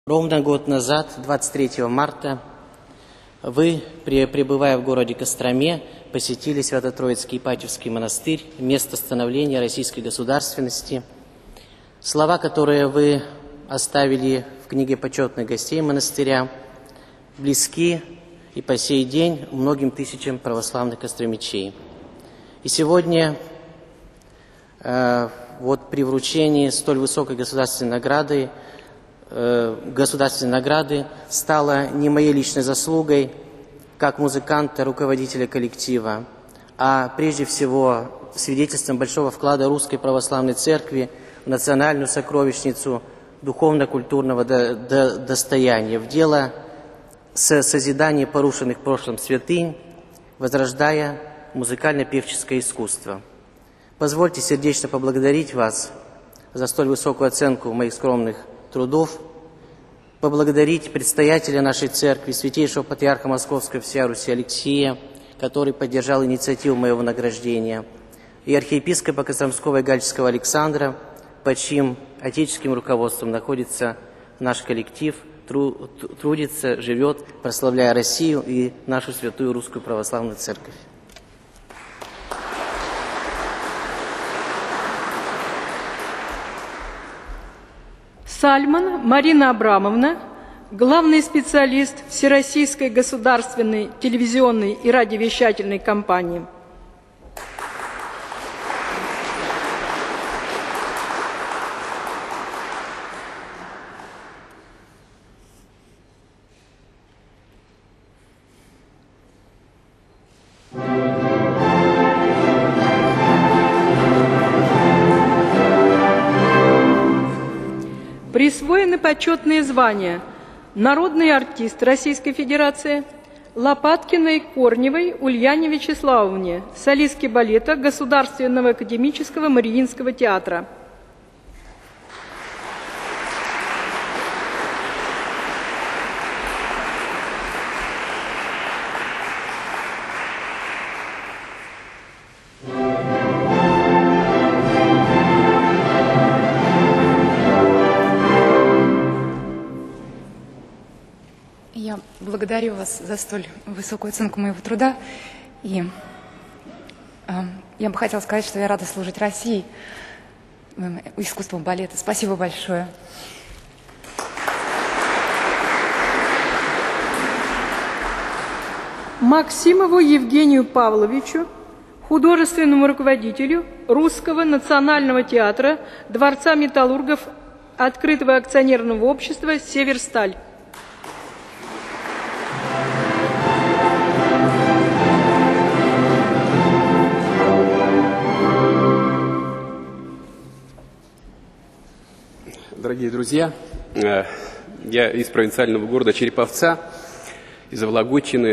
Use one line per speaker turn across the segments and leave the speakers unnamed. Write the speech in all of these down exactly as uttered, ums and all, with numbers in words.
Ровно год назад, двадцать третьего марта, вы, пребывая в городе Костроме, посетили Свято-Троицкий Ипатьевский монастырь, место становления российской государственности. Слова, которые вы оставили в книге почетных гостей монастыря, близки и по сей день многим тысячам православных костромичей. И сегодня, э, вот при вручении столь высокой государственной награды, государственной награды стало не моей личной заслугой, как музыканта, руководителя коллектива, а прежде всего свидетельством большого вклада Русской Православной Церкви в национальную сокровищницу духовно-культурного до, до, достояния, в дело созидания порушенных в прошлом святынь, возрождая музыкально-певческое искусство. Позвольте сердечно поблагодарить вас за столь высокую оценку моих скромных трудов, поблагодарить предстоятеля нашей церкви, святейшего патриарха Московского всея Руси Алексия, который поддержал инициативу моего награждения, и архиепископа Костромского и Галичского Александра, под чьим отеческим руководством находится наш коллектив, тру, трудится, живет, прославляя Россию и нашу святую Русскую Православную Церковь.
Сальман Марина Абрамовна, главный специалист Всероссийской государственной телевизионной и радиовещательной компании. Присвоены почетные звания: народный артист Российской Федерации Лопаткиной Корневой Ульяне Вячеславовне, солистке балета Государственного академического Мариинского театра.
Я благодарю вас за столь высокую оценку моего труда. И э, я бы хотела сказать, что я рада служить России, э, искусством балета. Спасибо большое.
Максимову Евгению Павловичу, художественному руководителю Русского национального театра Дворца металлургов Открытого акционерного общества «Северсталь».
Дорогие друзья, я из провинциального города Череповца, из Вологодчины,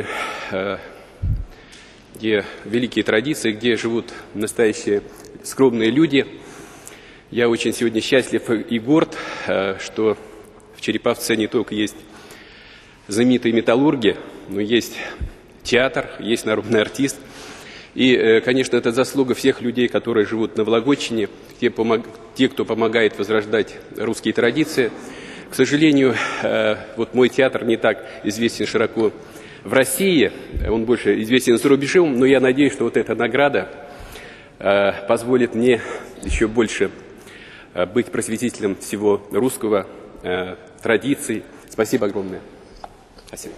где великие традиции, где живут настоящие скромные люди. Я очень сегодня счастлив и горд, что в Череповце не только есть знаменитые металлурги, но есть театр, есть народный артист. И, конечно, это заслуга всех людей, которые живут на Вологодчине, те, помог... те, кто помогает возрождать русские традиции. К сожалению, вот мой театр не так известен широко в России, он больше известен за рубежом, но я надеюсь, что вот эта награда позволит мне еще больше быть просветителем всего русского, традиций. Спасибо огромное. Спасибо.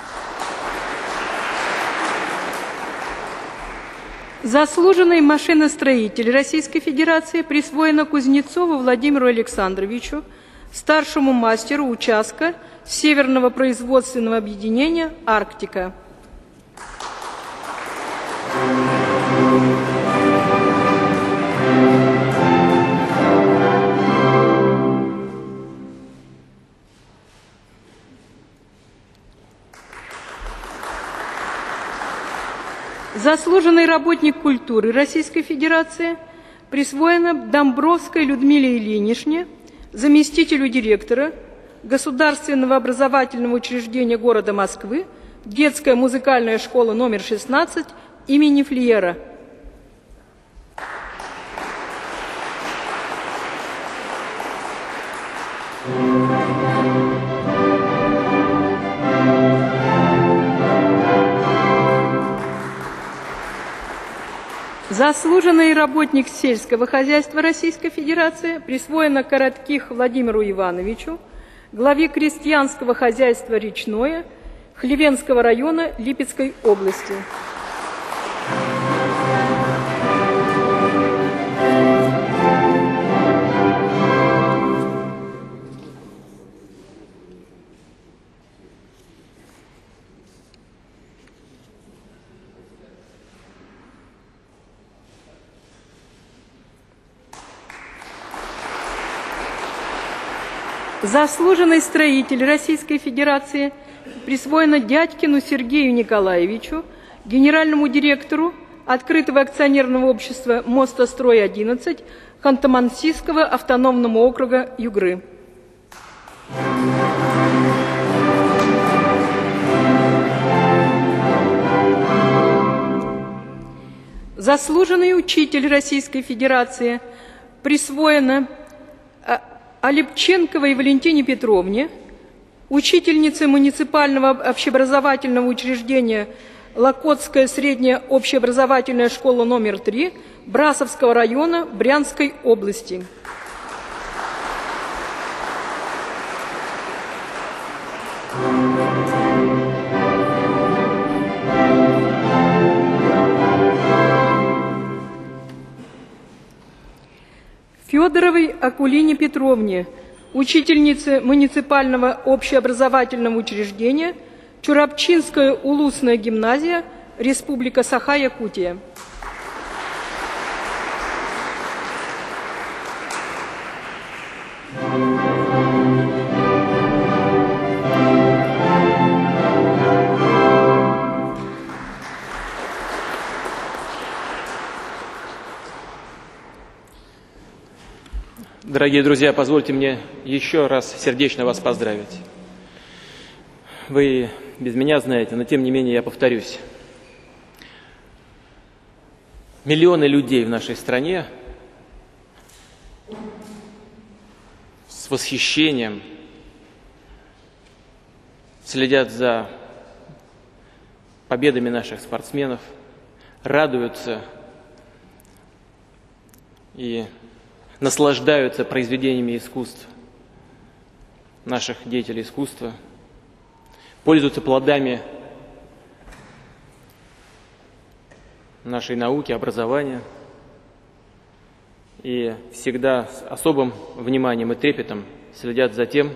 Заслуженный машиностроитель Российской Федерации присвоено Кузнецову Владимиру Александровичу, старшему мастеру участка Северного производственного объединения «Арктика». Заслуженный работник культуры Российской Федерации присвоено Домбровской Людмиле Ильиничне, заместителю директора Государственного образовательного учреждения города Москвы, детская музыкальная школа номер шестнадцать имени Флиера. Заслуженный работник сельского хозяйства Российской Федерации присвоено Коротких Владимиру Ивановичу, главе крестьянского хозяйства «Речное» Хлевенского района Липецкой области. Заслуженный строитель Российской Федерации присвоено Дядькину Сергею Николаевичу, генеральному директору открытого акционерного общества «Мостострой одиннадцать» Ханты-Мансийского автономного округа Югры. Заслуженный учитель Российской Федерации присвоено Олепченковой Валентине Петровне, учительнице муниципального общеобразовательного учреждения Локотская средняя общеобразовательная школа номер три Брасовского района Брянской области. Федоровой Акулине Петровне, учительнице муниципального общеобразовательного учреждения Чурапчинская улусная гимназия, Республика Саха-Якутия.
Дорогие друзья, позвольте мне еще раз сердечно вас поздравить. Вы без меня знаете, но тем не менее я повторюсь. Миллионы людей в нашей стране с восхищением следят за победами наших спортсменов, радуются и наслаждаются произведениями искусств наших деятелей искусства, пользуются плодами нашей науки, образования и всегда с особым вниманием и трепетом следят за тем,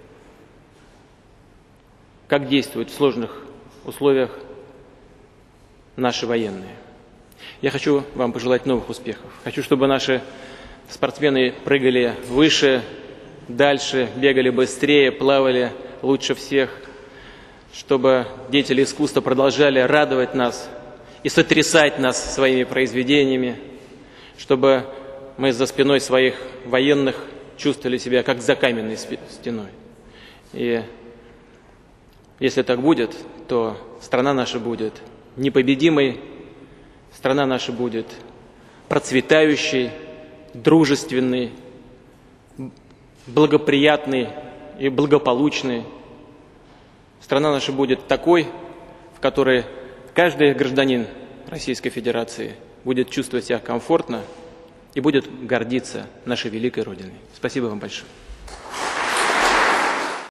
как действуют в сложных условиях наши военные. Я хочу вам пожелать новых успехов. Хочу, чтобы наши спортсмены прыгали выше, дальше, бегали быстрее, плавали лучше всех, чтобы деятели искусства продолжали радовать нас и сотрясать нас своими произведениями, чтобы мы за спиной своих военных чувствовали себя как за каменной стеной. И если так будет, то страна наша будет непобедимой, страна наша будет процветающей, дружественный, благоприятный и благополучный. Страна наша будет такой, в которой каждый гражданин Российской Федерации будет чувствовать себя комфортно и будет гордиться нашей великой Родиной. Спасибо вам большое.